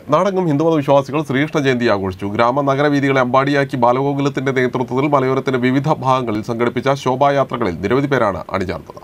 നാടെങ്ങും ഹിന്ദുമത വിശ്വാസികൾ ശ്രീകൃഷ്ണ ജയന്തി ആഘോഷിച്ചു. ഗ്രാമ നഗരവീഥികളെ അമ്പാടിയാക്കി ബാലഗോകുലത്തിന്റെ നേതൃത്വത്തിൽ മലയോരത്തിന്റെ വിവിധ ഭാഗങ്ങളിൽ സംഘടിപ്പിച്ച ശോഭായാത്രകളിൽ നിരവധി പേരാണ് അണിചേർന്നത്.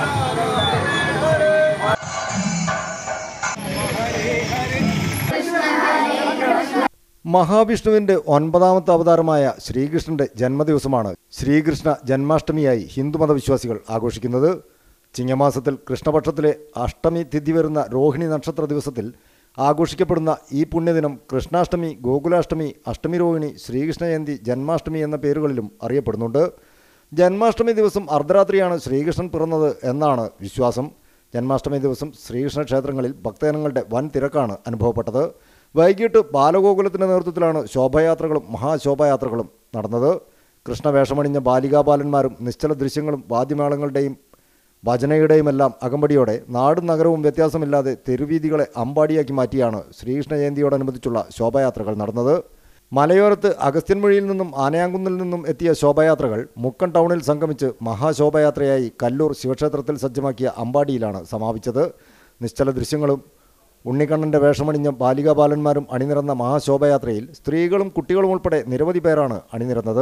മഹാവിഷ്ണുവിന്റെ 9ാമത്തെ അവതാരമായ ശ്രീകൃഷ്ണന്റെ ജന്മദിവസമാണ് ശ്രീകൃഷ്ണ ജന്മാഷ്ടമിയായി ഹിന്ദുമത വിശ്വാസികൾ ആഘോഷിക്കുന്നത്. ചിങ്ങമാസത്തിൽ കൃഷ്ണപക്ഷത്തിലെ അഷ്ടമി തിഥി വരുന്ന രോഹിണി നക്ഷത്ര ദിവസത്തിൽ ആഘോഷിക്കപ്പെടുന്ന ഈ പുണ്യദിനം കൃഷ്ണാഷ്ടമി, ഗോകുലാഷ്ടമി, അഷ്ടമി രോഹിണി, ശ്രീകൃഷ്ണ ജയന്തി, ജന്മാഷ്ടമി എന്ന പേരുകളിലും അറിയപ്പെടുന്നുണ്ട്. ജന്മാഷ്ടമി ദിവസം അർദ്ധരാത്രിയാണ് ശ്രീകൃഷ്ണൻ പിറന്നത് എന്നാണ് വിശ്വാസം. ജന്മാഷ്ടമി ദിവസം ശ്രീകൃഷ്ണ ക്ഷേത്രങ്ങളിൽ ഭക്തജനങ്ങളുടെ വൻ തിരക്കാണ് അനുഭവപ്പെട്ടത്. വൈകിട്ട് ബാലഗോകുലത്തിൻ്റെ നേതൃത്വത്തിലാണ് ശോഭയാത്രകളും മഹാശോഭയാത്രകളും നടന്നത്. കൃഷ്ണവേഷമണിഞ്ഞ ബാലികാബാലന്മാരും നിശ്ചല ദൃശ്യങ്ങളും വാദ്യമേളങ്ങളുടെയും ഭജനയുടെയുമെല്ലാം അകമ്പടിയോടെ നാടും നഗരവും വ്യത്യാസമില്ലാതെ തെരുവീഥികളെ അമ്പാടിയാക്കി മാറ്റിയാണ് ശ്രീകൃഷ്ണ ജയന്തിയോടനുബന്ധിച്ചുള്ള ശോഭയാത്രകൾ നടന്നത്. മലയോരത്ത് അഗസ്ത്യൻമൊഴിയിൽ നിന്നും ആനയാങ്കുന്നിൽ നിന്നും എത്തിയ ശോഭയാത്രകൾ മുക്കം ടൗണിൽ സംഗമിച്ച് മഹാശോഭയാത്രയായി കല്ലൂർ ശിവക്ഷേത്രത്തിൽ സജ്ജമാക്കിയ അമ്പാടിയിലാണ് സമാപിച്ചത്. നിശ്ചല ദൃശ്യങ്ങളും ഉണ്ണിക്കണ്ണൻ്റെ വേഷമണിഞ്ഞ ബാലികാബാലന്മാരും അണിനിരന്ന മഹാശോഭയാത്രയിൽ സ്ത്രീകളും കുട്ടികളും ഉൾപ്പെടെ നിരവധി പേരാണ് അണിനിരന്നത്.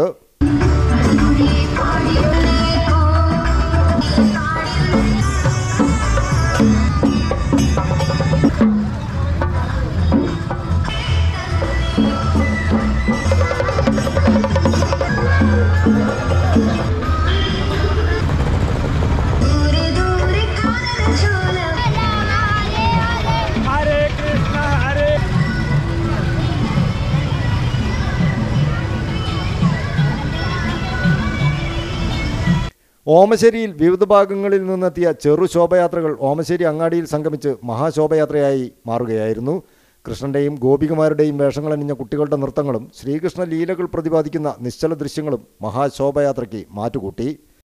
ഓമശ്ശേരിയിൽ വിവിധ ഭാഗങ്ങളിൽ നിന്നെത്തിയ ചെറു ശോഭയാത്രകൾ ഓമശ്ശേരി അങ്ങാടിയിൽ സംഗമിച്ച് മഹാശോഭയാത്രയായി മാറുകയായിരുന്നു. കൃഷ്ണൻ്റെയും ഗോപികമാരുടെയും വേഷങ്ങളണിഞ്ഞ കുട്ടികളുടെ നൃത്തങ്ങളും ശ്രീകൃഷ്ണ ലീലകൾ പ്രതിപാദിക്കുന്ന നിശ്ചല ദൃശ്യങ്ങളും മഹാശോഭയാത്രയ്ക്ക് മാറ്റുകൂട്ടി.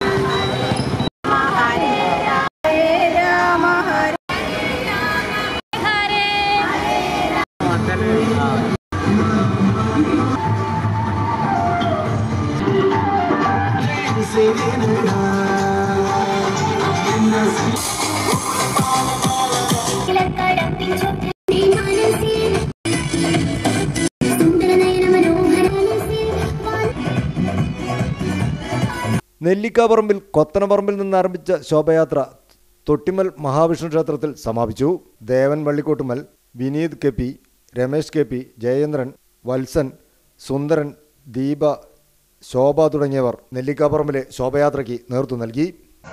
നെല്ലിക്കാപറമ്പിൽ കൊത്തനപറമ്പിൽ നിന്നാരംഭിച്ച ശോഭയാത്ര തൊട്ടിമൽ മഹാവിഷ്ണു ക്ഷേത്രത്തിൽ സമാപിച്ചു. Devan Vallikottumal, Vineeth K P, Ramesh K P, Jayendran, Valsan, Sundaran, Deepa, Shobha തുടങ്ങിയവർ നെല്ലിക്കാപറമ്പിലെ ശോഭയാത്രയ്ക്ക് നേതൃത്വം നൽകി.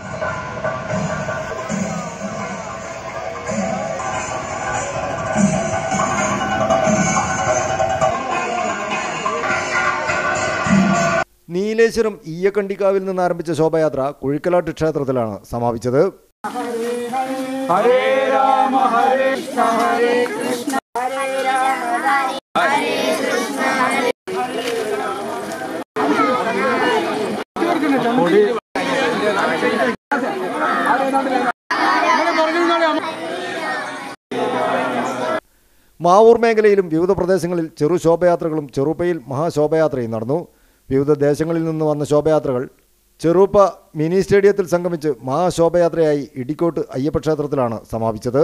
നീലേശ്വരം ഈയക്കണ്ടിക്കാവിൽ നിന്ന് ആരംഭിച്ച ശോഭയാത്ര കുഴിക്കലാട്ട് ക്ഷേത്രത്തിലാണ് സമാപിച്ചത്. ഹരേ രാമ ഹരേ കൃഷ്ണ ഹരേ കൃഷ്ണ ഹരേ രാമ ഹരേ കൃഷ്ണ ഹരേ മാവൂർ മേഖലയിലും വിവിധ പ്രദേശങ്ങളിൽ ചെറു ശോഭയാത്രകളും ചെറുപ്പയിൽ മഹാശോഭയാത്രയും നടന്നു. വിവിധ ദേശങ്ങളിൽ നിന്ന് വന്ന ശോഭയാത്രകൾ ചെറുപ്പ മിനി സ്റ്റേഡിയത്തിൽ സംഗമിച്ച് മഹാശോഭയാത്രയായി ഇടിക്കോട്ട് അയ്യപ്പക്ഷേത്രത്തിലാണ് സമാപിച്ചത്.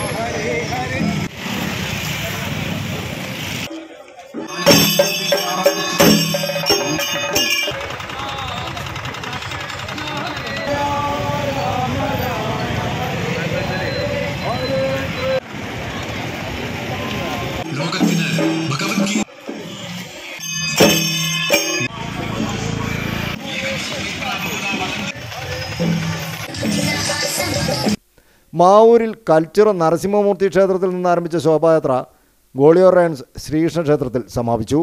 മാവൂരിൽ കൽച്ചിറ നരസിംഹമൂർത്തി ക്ഷേത്രത്തിൽ നിന്ന് ആരംഭിച്ച ശോഭായാത്ര ഗോളിയോർ റയൻസ് ശ്രീകൃഷ്ണ ക്ഷേത്രത്തിൽ സമാപിച്ചു.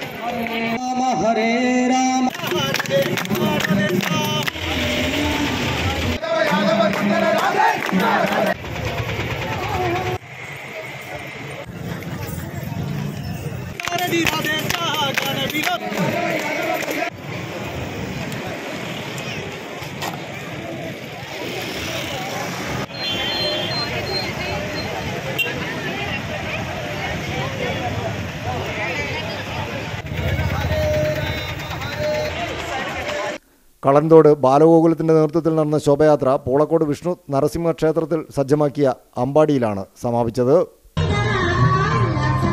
കളന്തോട് ബാലഗോകുലത്തിൻ്റെ നേതൃത്വത്തിൽ നടന്ന ശോഭയാത്ര പൂളക്കോട് വിഷ്ണു നരസിംഹ ക്ഷേത്രത്തിൽ സജ്ജമാക്കിയ അമ്പാടിയിലാണ് സമാപിച്ചത്.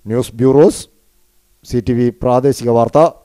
ന്യൂസ് ബ്യൂറോസ് CTV പ്രാദേശിക വാർത്ത.